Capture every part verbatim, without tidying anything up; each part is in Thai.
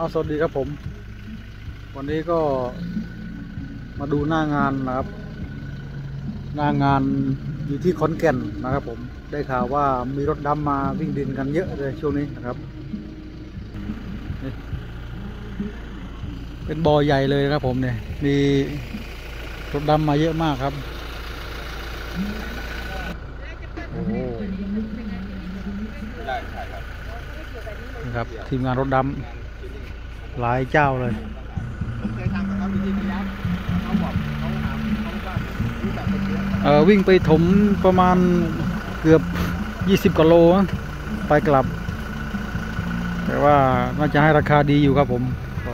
เอาสวัสดีครับผมวันนี้ก็มาดูหน้างานนะครับหน้างานอยู่ที่ขอนแก่นนะครับผมได้ข่าวว่ามีรถดำมาวิ่งดินกันเยอะเลยช่วงนี้นะครับเป็นบ่อใหญ่เลยครับผมเนี่ยมีรถดำมาเยอะมากครับโอ้โหนะครับทีมงานรถดำหลายเจ้าเลยเออวิ่งไปถมประมาณเกือบยี่สิบกิโลไปกลับแต่ว่าน่าจะให้ราคาดีอยู่ครับผม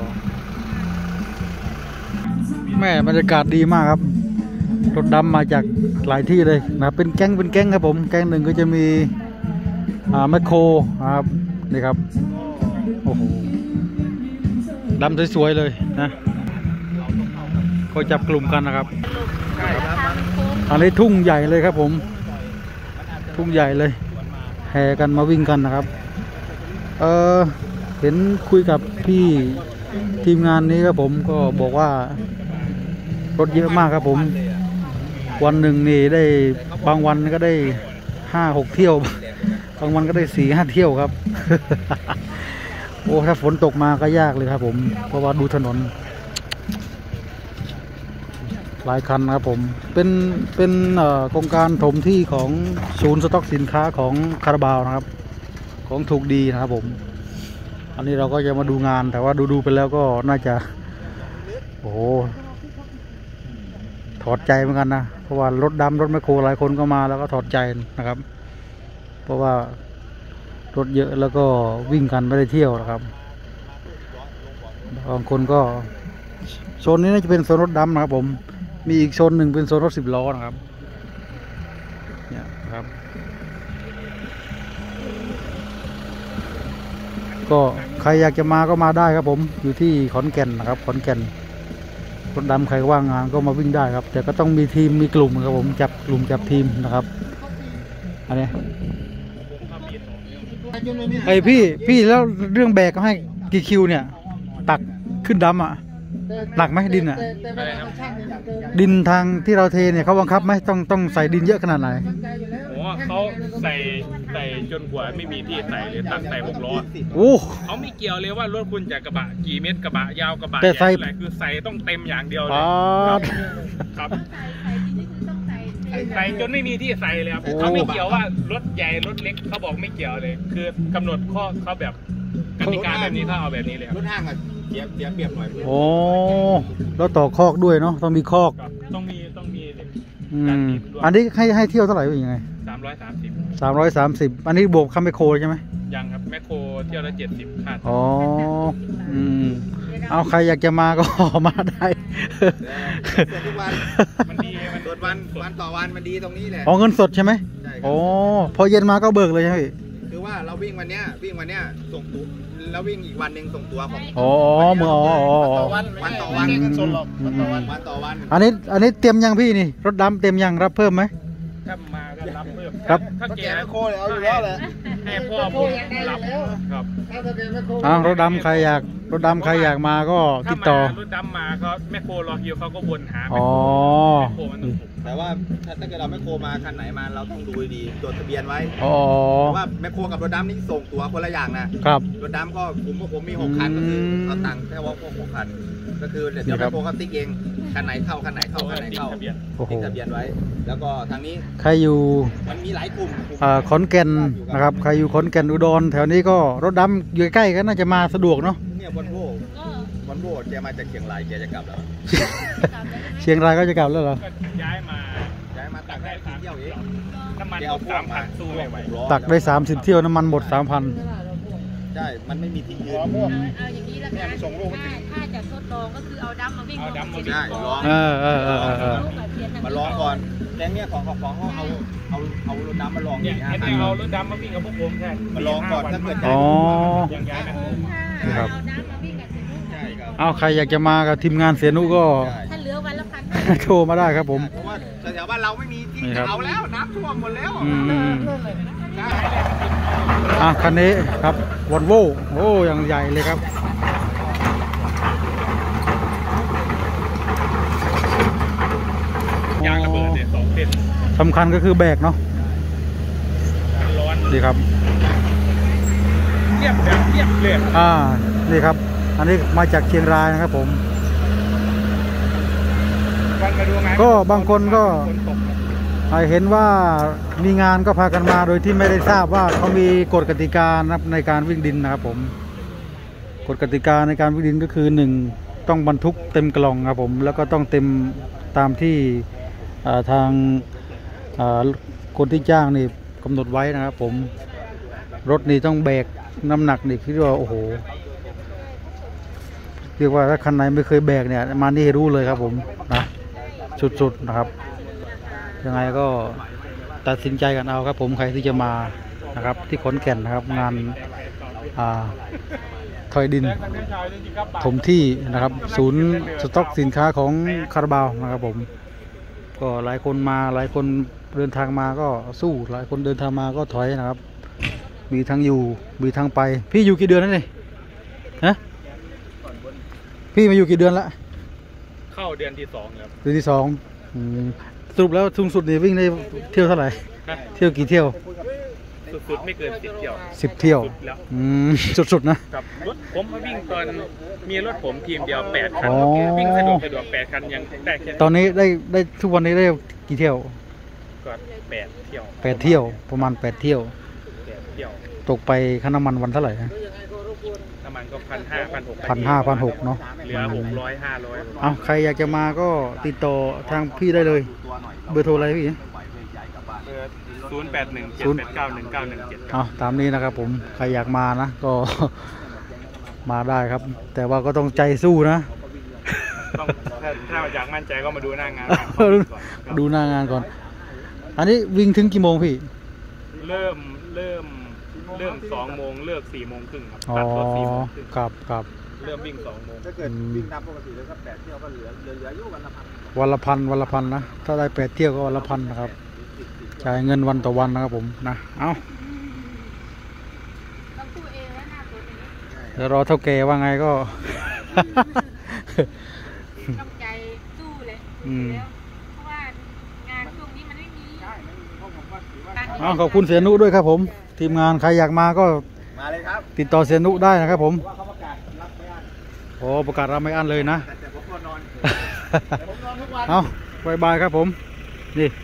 แม่บรรยากาศดีมากครับรถดำมาจากหลายที่เลยนะเป็นแก๊งเป็นแก๊งครับผมแก๊งหนึ่งก็จะมีอ่าแมคโครครับนี่ครับโอ้โหดำสวยๆเลยนะก็จับกลุ่มกันนะครับอันนี้ทุ่งใหญ่เลยครับผมทุ่งใหญ่เลยแห่กันมาวิ่งกันนะครับเออเห็นคุยกับพี่ทีมงานนี้ครับผมก็บอกว่ารถเยอะมากครับผมวันหนึ่งนี่ได้บางวันก็ได้ห้าหกเที่ยวบางวันก็ได้สี่ห้าเที่ยวครับ โอ้ถ้าฝนตกมาก็ยากเลยครับผมเพราะว่าดูถนนหลายคันครับผมเป็นเป็นโครงการถมที่ของศูนย์สต็อกสินค้าของคาราบาวนะครับของถูกดีนะครับผมอันนี้เราก็จะมาดูงานแต่ว่าดูดูไปแล้วก็น่าจะโอ้ถอดใจเหมือนกันนะเพราะว่ารถดำรถแมคโครหลายคนก็มาแล้วก็ถอดใจนะครับเพราะว่ารถเยอะแล้วก็วิ่งกันไม่ได้เที่ยวนะครับบางคนก็โซนนี้น่าจะเป็นโซนรถดำนะครับผมมีอีกโซนหนึ่งเป็นโซนรถสิบล้อนะครับเนี่ยครับก็ใครอยากจะมาก็มาได้ครับผมอยู่ที่ขอนแก่นนะครับขอนแก่นรถดำใครว่างงานก็มาวิ่งได้ครับแต่ก็ต้องมีทีมมีกลุ่มครับผมจับกลุ่มจับทีมนะครับอันนี้ไอพี่พี่แล้วเรื่องแบกก็ให้กี่คิวเนี่ยตักขึ้นดำอ่ะหนักไหมดินอ่ะดินทางที่เราเทเนี่ยเขาบังคับไหมต้องต้องใส่ดินเยอะขนาดไหนโอ้เขาใส่ใส่จนกว่าไม่มีที่ใส่เลยตักใส่หกล้อโอ้เขาไม่เกี่ยวเลยว่ารถคุณจะกระบะกี่เมตรกระบะยาวกระบะแต่ใส่อะไรคือใส่ต้องเต็มอย่างเดียวเลยครับใส่จนไม่มีที่ใส่เลยครับเขาไม่เกี่ยวว่ารถใหญ่รถเล็กเขาบอกไม่เกี่ยวเลยคือกำหนดข้อเขาแบบกติกาแบบนี้ถ้าเอาแบบนี้เลยรถห้างอะเสียเสียเปรียบหน่อยโอ้แล้วต่อคอกด้วยเนาะต้องมีคอกต้องมีต้องมีอืมอันนี้ให้ให้เที่ยวเท่าไหร่ยังไงสามร้อยสามสิบสามร้อยสามสิบอันนี้บวกคัมแมคโครใช่ไหมยังครับแมคโครเที่ยวละเจ็ดสิบค่าอ๋ออืมเอาใครอยากจะมาก็มาได้ทุกวันมันดีมันสดวันวันต่อวันมันดีตรงนี้แหละอ๋อเงินสดใช่ไหมโอ้พอเย็นมาก็เบิกเลยใช่ไหมคือว่าเราวิ่งวันเนี้ยวิ่งวันเนี้ยส่งตัวแล้ววิ่งอีกวันหนึ่งส่งตัวของอ๋อเมื่ออ๋อวันวันต่อวันเงินสดหรอกวันต่อวันวันต่อวันอันนี้อันนี้เตรียมยังพี่นี่รถดำเตรียมยังรับเพิ่มไหมถ้ามาก็รับเพิ่มครับถ้าแกไม่โคเลยเอาอยู่แล้วเลยให้พ่อผมรับครับอ้าวรถดำใครอยากรถดำใครอยากมาก็ติดต่อรถดำมาเขาแมคโครรอคิวเขาก็วนหาแมคโครมันแต่ว่าถ้าเกิดเราแมคโครมาคันไหนมาเราต้องดูดีจดทะเบียนไว้อ๋อว่าแมคโครกับรถดำนี่ส่งตัวคนละอย่างนะครับรถดำก็ผมก็ผมมีหกคันก็คือเอาตังค์แค่ว่าพวกหกคันก็คือเดี๋ยวแมคโครเขาติ๊กเองคันไหนเข้าคันไหนเข้าคันไหนเข้าติ๊กทะเบียนไว้แล้วก็ทางนี้ใครอยู่มันมีหลายกลุ่มขอนแก่นนะครับใครอยู่ขอนแก่นอุดรแถวนี้ก็รถดำอยู่ใกล้กันน่าจะมาสะดวกเนาะเนี่ยวันโว่วันโว่แกมาจากเชียงรายแกจะกลับแล้วเชียงรายก็จะกลับแล้วเหรอย้ายมาย้ายมาตักได้สามเที่ยวเองน้ำมันเอาสามพันสู้ไม่ไหวตักได้สามสิบเที่ยวน้ำมันหมดสามพันใช่มันไม่มีที่ยืนเอาอย่างนี้ละกันถ้าจะทดลองก็คือเอาดำมาวิ่งเอาดำมาวิ่งลองเออเออเออเออมาลองก่อนแรงเนี้ยของของของเขาเอาเอาเอารถดำมาลองเนี่ยให้เอารถดำมาวิ่งกับพวกผมใช่มาลองก่อนถ้าเกิดอ๋อครับเอาใครอยากจะมากับทีมงานเสียนุก็ถ้าเหลือวันละพันโทรมาได้ครับผมเพราะว่าแถวบ้านเราไม่มีที่เอาแล้วน้ำท่วมหมดแล้วอ่ะคันนี้ครับวอลโว่โอ้ยังใหญ่เลยครับเต้นสำคัญก็คือแบกเนาะร้อนดีครับเรียบแบบเรียบเลยอ่านี่ครับ อันนี้มาจากเชียงรายนะครับผมวันมาดูงานก็บางคนก็ฝนตกเห็นว่ามีงานก็พากันมาโดยที่ไม่ได้ทราบว่าเขามีกฎกติกานะครับในการวิ่งดินนะครับผมกฎกติกาในการวิ่งดินก็คือหนึ่งต้องบรรทุกเต็มกล่องครับผมแล้วก็ต้องเต็มตามที่ทางคนที่จ้างนี่กำหนดไว้นะครับผมรถนี่ต้องแบกน้ำหนักนี่คิดว่าโอ้โหเรียกว่าถ้าคันไหนไม่เคยแบกเนี่ยมานี่รู้เลยครับผมนะสุดๆนะครับยังไงก็ตัดสินใจกันเอาครับผมใครที่จะมานะครับที่ขอนแก่นนะครับงานถอยดินถมที่นะครับศูนย์สต็อกสินค้าของคาราบาวนะครับผมก็หลายคนมาหลายคนเดินทางมาก็สู้หลายคนเดินทางมาก็ถอยนะครับมีทั้งอยู่มีทั้งไปพี่อยู่กี่เดือนแล้วนี่ฮะพี่มาอยู่กี่เดือนละเข้าเดือนที่สองครับเดือนที่สองสรุปแล้วสูงสุดนี่วิ่งได้เที่ยวเท่าไหร่เที่ยวกี่เที่ยวสุดๆไม่เกินสิบเที่ยวสิบเที่ยวสุดแล้วอืมสุดๆนะกับรถผมมาวิ่งตอนมีรถผมทีมเดียวแปดคันอ๋อวิ่งสะดวกสะดวกแปดคันยังได้แค่ตอนนี้ได้ได้ทุกวันนี้ได้กี่เที่ยวก็แปดเที่ยวแปดเที่ยวประมาณแปดเที่ยวแปดเที่ยวตกไปค่าน้ำมันวันเท่าไหร่นะน้ำมันก็พันห้าพันหกพันห้าพันหกเนาะเหลือหกร้อยห้าร้อยเอาใครอยากจะมาก็ติดต่อทางพี่ได้เลยเบอร์โทรอะไรพี่ศูนย์แปดหนึ่งเจ็ดแปดเก้าหนึ่งเก้าหนึ่งเจ็ดเอาตามนี้นะครับผมใครอยากมานะก็ มาได้ครับ แต่ว่าก็ต้องใจสู้นะต้องถ้าถ้าอยากมั่นใจก็มาดูหน้างานดูหน้างานก่อน อันนี้วิ่งถึงกี่โมงพี่เริ่มเริ่มเริ่มสองโมงเลิกสี่โมงครึ่งครับอ๋อตัดรถสี่โมงครึ่งครับครับเริ่มวิ่งสองโมงถ้าเกิดวิ่งตามปกติแล้วก็แปดเที่ยวก็เหลือเหลือเหลืออยู่กันละพันวันละพันวันละพันนะถ้าได้แปดเที่ยวก็วันละพันนะครับจ่ายเงินวันต่อวันนะครับผมนะเอาต้องตู้เองแล้วหน้าตัวนี้เดี๋ยวรอเท่าแก่ว่าไงก็ต้องใจสู้เลยอืมแล้วเพราะว่างานช่วงนี้มันไม่มีเอาขอบคุณเสียนุด้วยครับผมทีมงานใครอยากมาก็มาเลยครับติดต่อเสียนุได้นะครับผมว่าเขาประกาศรับไม่อั้นโอ้ประกาศรับไม่อั้นเลยนะแต่แต่ผมก็นอนแต่ผมนอนทุกวันเอาบายบายครับผมนี่